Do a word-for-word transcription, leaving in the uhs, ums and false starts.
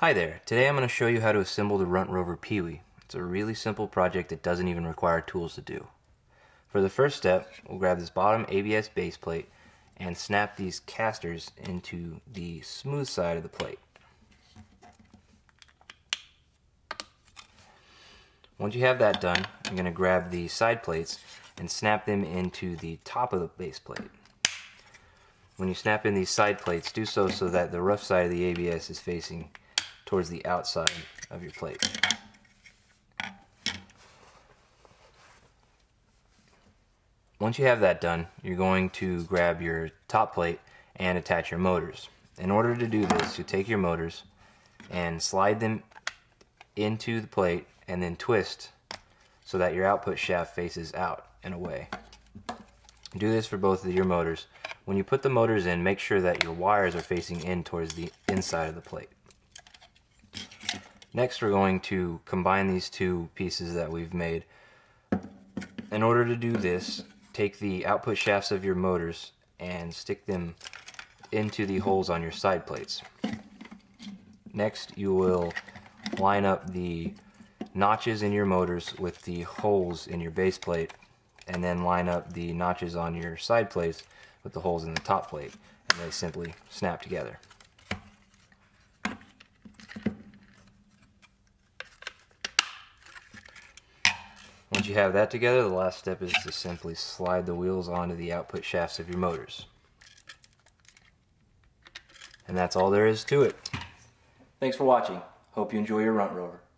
Hi there, today I'm going to show you how to assemble the Runt Rover Peewee. It's a really simple project that doesn't even require tools to do. For the first step, we'll grab this bottom A B S base plate and snap these casters into the smooth side of the plate. Once you have that done, you're going to grab the side plates and snap them into the top of the base plate. When you snap in these side plates, do so so that the rough side of the A B S is facing towards the outside of your plate. Once you have that done, you're going to grab your top plate and attach your motors. In order to do this, you take your motors and slide them into the plate and then twist so that your output shaft faces out and away. Do this for both of your motors. When you put the motors in, make sure that your wires are facing in towards the inside of the plate. Next, we're going to combine these two pieces that we've made. In order to do this, take the output shafts of your motors and stick them into the holes on your side plates. Next, you will line up the notches in your motors with the holes in your base plate, and then line up the notches on your side plates with the holes in the top plate, and they simply snap together. Once you have that together, the last step is to simply slide the wheels onto the output shafts of your motors. And that's all there is to it. Thanks for watching. Hope you enjoy your Runt Rover.